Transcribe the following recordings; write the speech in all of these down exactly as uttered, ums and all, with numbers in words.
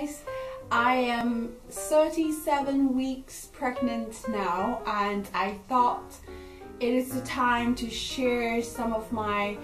guys. I am thirty-seven weeks pregnant now, and I thought it is the time to share some of my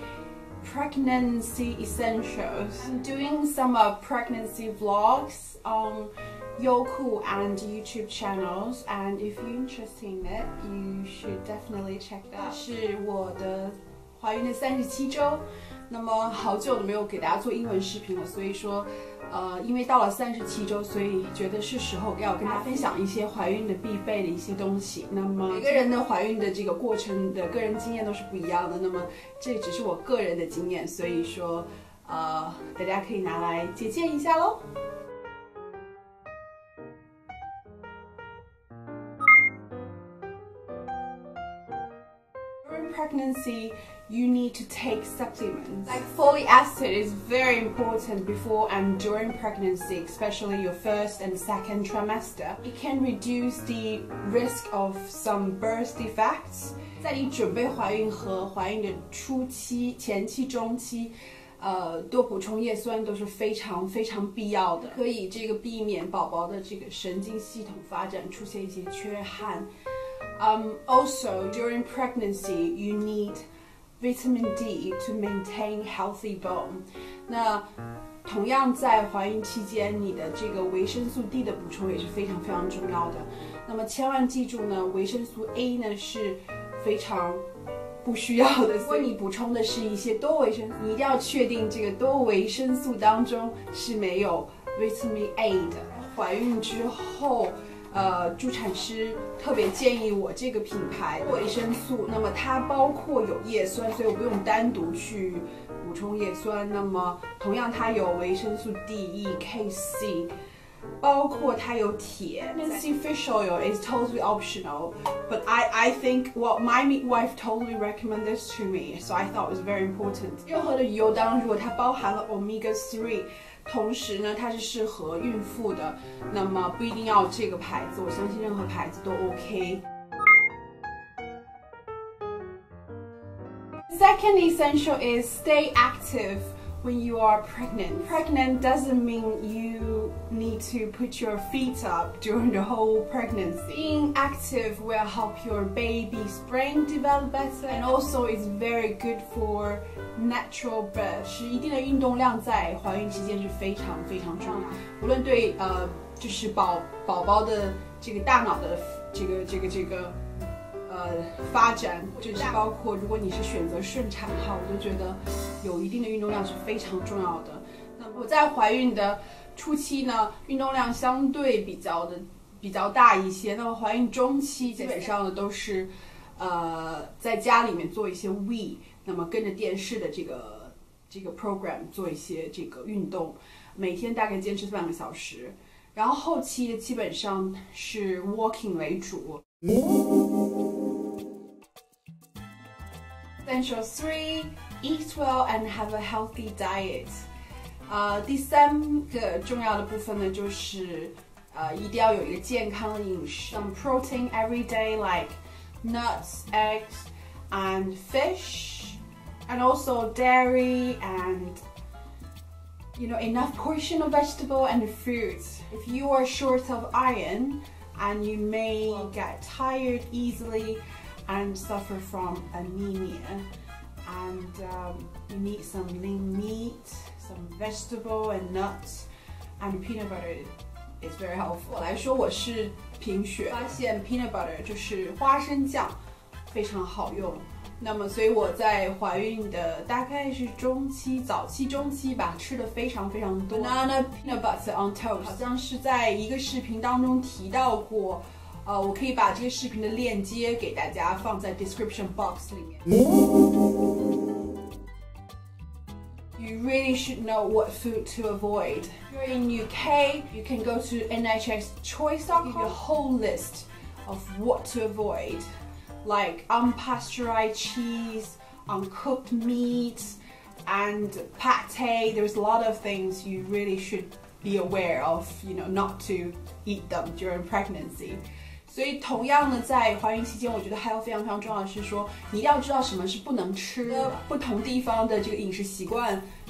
pregnancy essentials. I'm doing some uh, pregnancy vlogs on Youku and YouTube channels, and if you're interested in it, you should definitely check it out. 是我的怀孕的三十七周，那么好久都没有给大家做英文视频了，所以说，呃，因为到了三十七周，所以觉得是时候要跟大家分享一些怀孕的必备的一些东西。那么每个人的怀孕的这个过程的个人经验都是不一样的，那么这只是我个人的经验，所以说，呃，大家可以拿来借鉴一下喽。During pregnancy, you need to take supplements. Like folic acid is very important before and during pregnancy, especially your first and second trimester. It can reduce the risk of some birth defects. 在你准备怀孕和怀孕的初期、前期、中期，呃，多补充叶酸都是非常非常必要的，可以这个避免宝宝的这个神经系统发展出现一些缺憾。Um, also, during pregnancy, you need vitamin D to maintain healthy bone. 那同样在怀孕期间，你的这个维生素 D 的补充也是非常非常重要的。那么千万记住呢，维生素 A 呢是非常不需要的。如果你补充的是一些多维生素，你一定要确定这个多维生素当中是没有 vitamin A 的。怀孕之后。呃，助产师特别建议我这个品牌维生素，那么它包括有叶酸，所以我不用单独去补充叶酸。那么同样它有维生素 D、E、K、C， 包括它有铁。Pregnancy fish oil is totally optional, but I I think well my midwife totally recommended this to me, so I thought it was very important. 任何的鱼油当中，如果它包含了 omega three。同时呢，它是适合孕妇的，那么不一定要这个牌子，我相信任何牌子都 OK。Second essential is stay active when you are pregnant. Pregnant doesn't mean you need to put your feet up during the whole pregnancy. Being active will help your baby's brain develop better, and also is very good for natural birth. 是一定的运动量在怀孕期间是非常非常重要，无论对呃就是宝宝宝的这个大脑的这个这个这个呃发展，或者是包括如果你是选择顺产哈，我都觉得有一定的运动量是非常重要的。那么我在怀孕的初期呢，运动量相对比较的比较大一些。那么怀孕中期基本上呢都是呃在家里面做一些 We。那么跟着电视的这个这个 program 做一些这个运动，每天大概坚持半个小时，然后后期基本上是 walking 为主。Essential three: eat well and have a healthy diet. 呃，第三个重要的部分呢，就是呃一定要有一个健康的饮食 ，some protein every day like nuts, eggs, and fish.And also dairy and you know enough portion of vegetable and fruits. If you are short of iron and you may get tired easily and suffer from anemia, and um, you need some lean meat, some vegetable and nuts, and peanut butter is very helpful. 我来说我是贫血，发现 peanut butter 就是花生酱非常好用。那么，所以我在怀孕的大概是中期、早期、中期吧，吃的非常非常多。Banana peanut butter on toast， 好像是在一个视频当中提到过。呃，我可以把这个视频的链接给大家放在 description box 里面。You really should know what food to avoid. If you're in U K, you can go to N H S Choice dot com, give you a whole list of what to avoid.Like unpasteurized cheese, uncooked meats, and pate. There's a lot of things you really should be aware of, you know, not to eat them during pregnancy. 所以同样呢，在怀孕期间，我觉得还有非常非常重要的是说，你一定要知道什么是不能吃的，不同地方的这个饮食习惯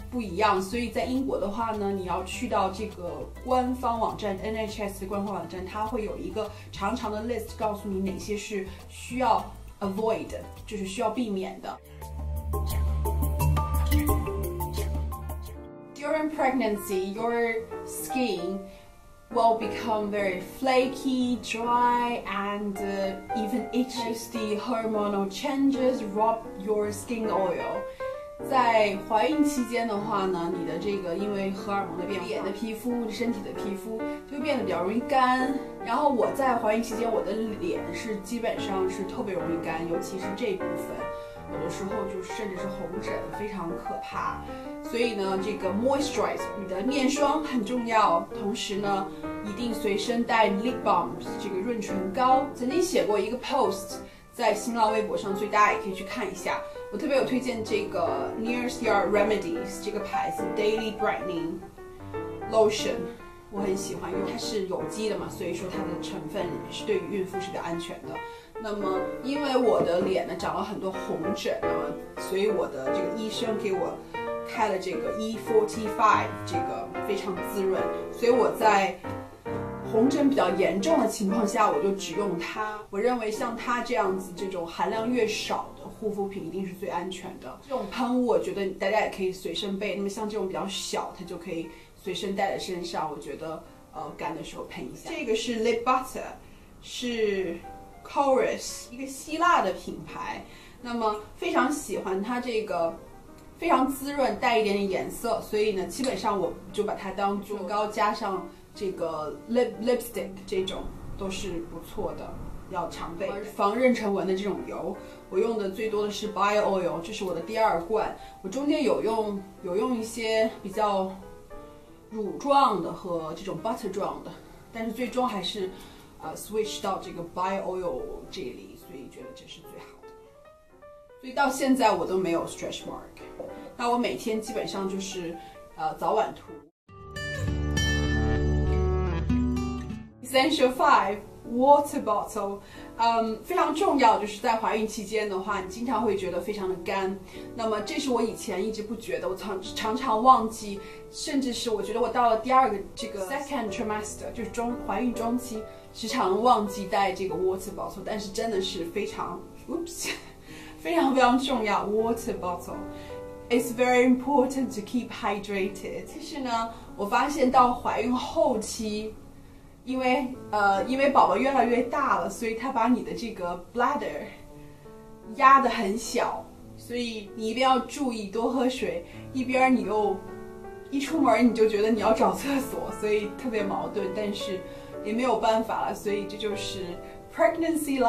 不一样，所以在英国的话呢，你要去到这个官方网站 N H S 的官方网站，它会有一个长长的 list 告诉你哪些是需要 avoid， 就是需要避免的。During pregnancy, your skin will become very flaky, dry, and uh, even itchy. The hormonal changes rob your skin oil. 在怀孕期间的话呢，你的这个因为荷尔蒙的变化，脸的皮肤、身体的皮肤就会变得比较容易干。然后我在怀孕期间，我的脸是基本上是特别容易干，尤其是这部分，有的时候就甚至是红疹，非常可怕。所以呢，这个 moisturizer 你的面霜很重要，同时呢，一定随身带 lip balm 这个润唇膏。曾经写过一个 post 在新浪微博上，所以大家也可以去看一下。我特别有推荐这个 Nearest Yard Remedies 这个牌子 Daily Brightening Lotion， 我很喜欢用，它是有机的嘛，所以说它的成分是对于孕妇是比较安全的。那么因为我的脸呢长了很多红疹啊，所以我的这个医生给我开了这个 E 四十五 这个非常滋润，所以我在红疹比较严重的情况下，我就只用它。我认为像它这样子，这种含量越少的护肤品一定是最安全的。这种喷雾，我觉得大家也可以随身备。那么像这种比较小，它就可以随身带在身上。我觉得呃干的时候喷一下。这个是 Lip Butter， 是 Chorus 一个希腊的品牌。那么非常喜欢它这个。非常滋润，带一点点颜色，所以呢，基本上我就把它当唇膏加上这个 lip lipstick 这种都是不错的，要常备。防妊娠纹的这种油，我用的最多的是 Bio Oil， 这是我的第二罐。我中间有用有用一些比较乳状的和这种 butter 状的，但是最终还是呃 switch 到这个 Bio Oil 这里，所以觉得这是最好的。所以到现在我都没有 stretch mark。那我每天基本上就是呃早晚涂。Essential Five Water Bottle， 嗯，非常重要，就是在怀孕期间的话，你经常会觉得非常的干。那么这是我以前一直不觉得，我常常常忘记，甚至是我觉得我到了第二个这个 second trimester， 就是中怀孕中期，时常忘记带这个 water bottle， 但是真的是非常 ，oops， 非常非常重要 water bottle。It's very important to keep hydrated。其实呢，我发现到怀孕后期，因为呃，因为宝宝越来越大了，所以他把你的这个 bladder 压得很小，所以你一定要注意多喝水。一边你又一出门你就觉得你要找厕所，所以特别矛盾，但是也没有办法了，所以这就是 pregnancy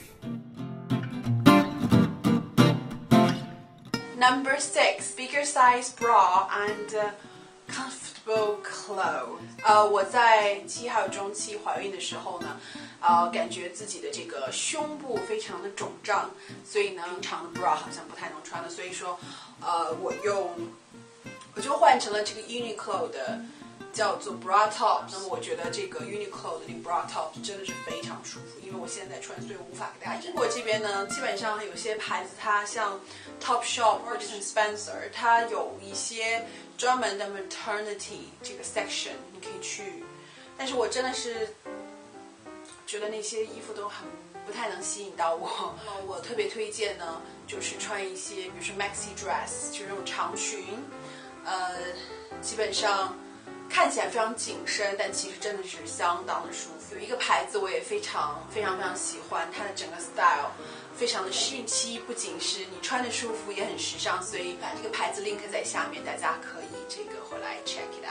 life。Number six, bigger size bra and uh, comfortable clothes. 呃，我在期还有中期怀孕的时候呢，呃，感觉自己的这个胸部非常的肿胀，所以呢，平常的 bra 好像不太能穿了，所以说，呃，我用我就换成了这个 Uniqlo 的。叫做 bra top， 那么我觉得这个 Uniqlo 的这个 bra top 真的是非常舒服，因为我现在穿，所以无法给大家。英国这边呢，基本上有些牌子，它像 Topshop、Marks and Spencer， 它有一些专门的 maternity 这个 section， 你可以去。但是我真的是觉得那些衣服都很不太能吸引到我。我特别推荐呢，就是穿一些，比如说 maxi dress， 就是那种长裙，呃，基本上。看起来非常紧身，但其实真的是相当的舒服。有一个牌子我也非常非常非常喜欢，它的整个 style 非常的迅期，不仅是你穿着舒服，也很时尚。所以把这个牌子 link 在下面，大家可以这个回来 check it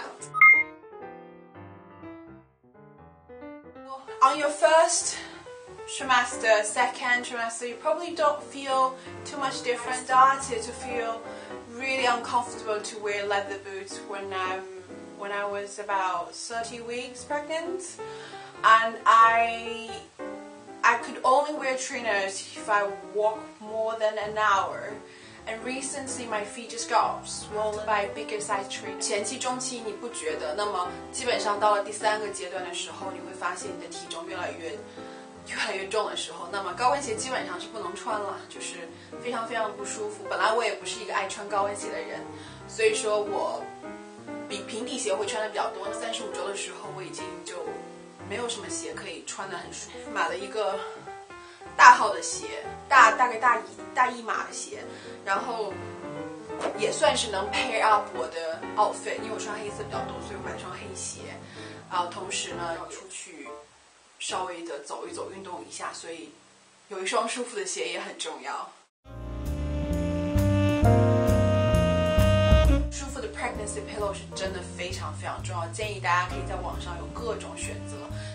out。On your first trimester, second trimester, you probably don't feel too much different. I started to feel really uncomfortable to wear leather boots when I'm when I was about thirty weeks pregnant, and I I could only wear trainers if I walk more than an hour. And recently my feet just got swollen by bigger size trainers. 前期、中期你不觉得？那么基本上到了第三个阶段的时候，你会发现你的体重越来越越来越重的时候，那么高跟鞋基本上是不能穿了，就是非常非常不舒服。本来我也不是一个爱穿高跟鞋的人。 所以说我比平底鞋会穿的比较多。三十五周的时候，我已经就没有什么鞋可以穿的很舒服，买了一个大号的鞋，大大概大一大一码的鞋，然后也算是能 pair up 我的 outfit， 因为我穿黑色比较多，所以我买了双黑鞋。啊，同时呢，要出去稍微的走一走，运动一下，所以有一双舒服的鞋也很重要。舒服的 pregnancy pillow 是真的非常非常重要，建议大家可以在网上有各种选择。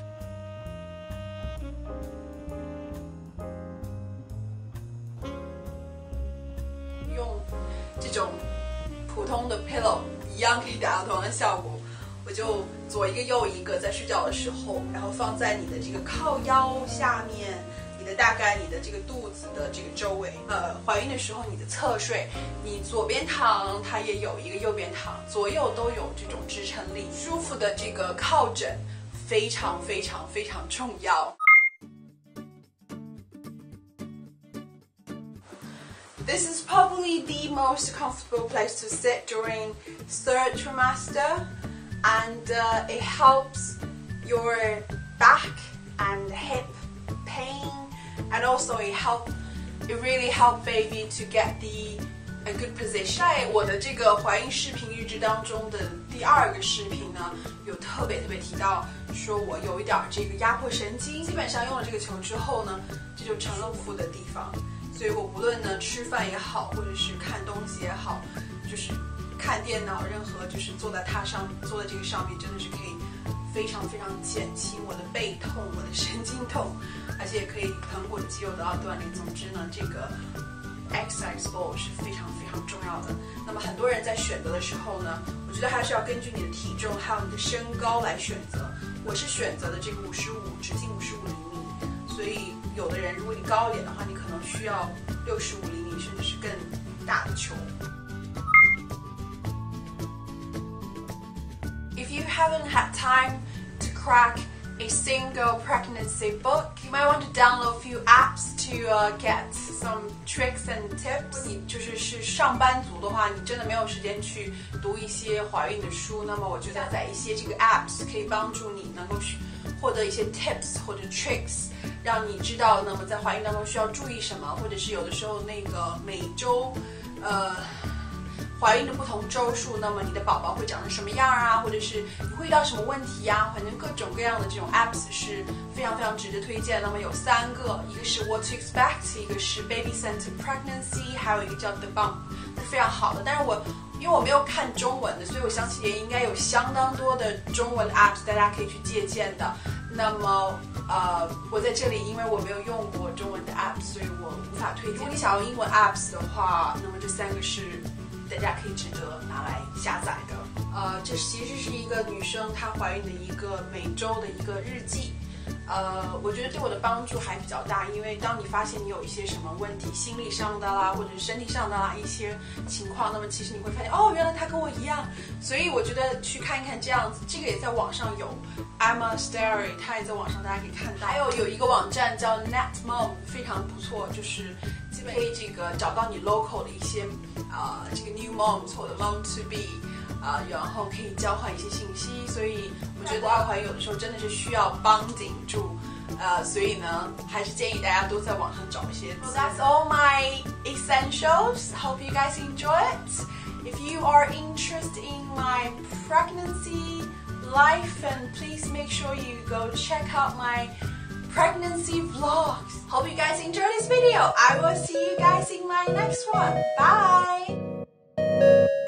用这种普通的 pillow 一样可以达到同样的效果。我就左一个右一个，在睡觉的时候，然后放在你的这个靠腰下面，你的大概你的这个肚子的这个周围。呃，怀孕的时候你的侧睡，你左边躺它也有一个，右边躺，左右都有这种支撑力。舒服的这个靠枕非常非常非常重要。This is probably the most comfortable place to sit during third trimester. And uh, it helps your back and hip pain, and also it help it really help baby to get the a good position. 在我的这个怀孕视频日志当中的第二个视频呢，有特别特别提到说我有一点这个压迫神经，基本上用了这个球之后呢，这就成了舒服的地方。所以我不论呢吃饭也好，或者是看东西也好，就是看电脑，任何就是坐在它上面，坐在这个上面，真的是可以非常非常减轻我的背痛、我的神经痛，而且也可以疼我的肌肉得到锻炼。总之呢，这个 exercise ball 是非常非常重要的。那么很多人在选择的时候呢，我觉得还是要根据你的体重还有你的身高来选择。我是选择的这个五十五，直径五十五厘米，所以有的人如果你高一点的话，你可能需要六十五厘米甚至是更大的球。If you haven't had time to crack a single pregnancy book, you might want to download a few apps to uh, get some tricks and tips. 你就是是上班族的话，你真的没有时间去读一些怀孕的书，那么我就下载一些这个 apps 可以帮助你能够去获得一些 tips 或者 tricks， 让你知道那么在怀孕当中需要注意什么，或者是有的时候那个每周，呃。怀孕的不同周数，那么你的宝宝会长成什么样啊？或者是你会遇到什么问题呀、啊？反正各种各样的这种 apps 是非常非常值得推荐。那么有三个，一个是 What to Expect， 一个是 Baby Centered Pregnancy， 还有一个叫 The Bump， 是非常好的。但是我因为我没有看中文的，所以我相信也应该有相当多的中文 apps 大家可以去借鉴的。那么呃，我在这里因为我没有用过中文的 apps， 所以我无法推荐。如果你想要英文 apps 的话，那么这三个是大家可以值得拿来下载的。呃，这其实是一个女生她怀孕的一个每周的一个日记。呃，我觉得对我的帮助还比较大，因为当你发现你有一些什么问题，心理上的啦，或者是身体上的啦一些情况，那么其实你会发现，哦，原来她跟我一样。所以我觉得去看一看这样子，这个也在网上有 Emma Starry， 她也在网上大家可以看到。还有有一个网站叫 NetMom， 非常不错，就是基本可以这个找到你 local 的一些啊、呃、这个 new moms 或者 mom to be。啊、呃，然后可以交换一些信息，所以我觉得二怀有的时候真的是需要帮顶住，呃，所以呢，还是建议大家多在网上找一些。So that's all my essentials. Hope you guys enjoy it. If you are interested in my pregnancy life, and please make sure you go check out my pregnancy vlogs. Hope you guys enjoy this video. I will see you guys in my next one. Bye.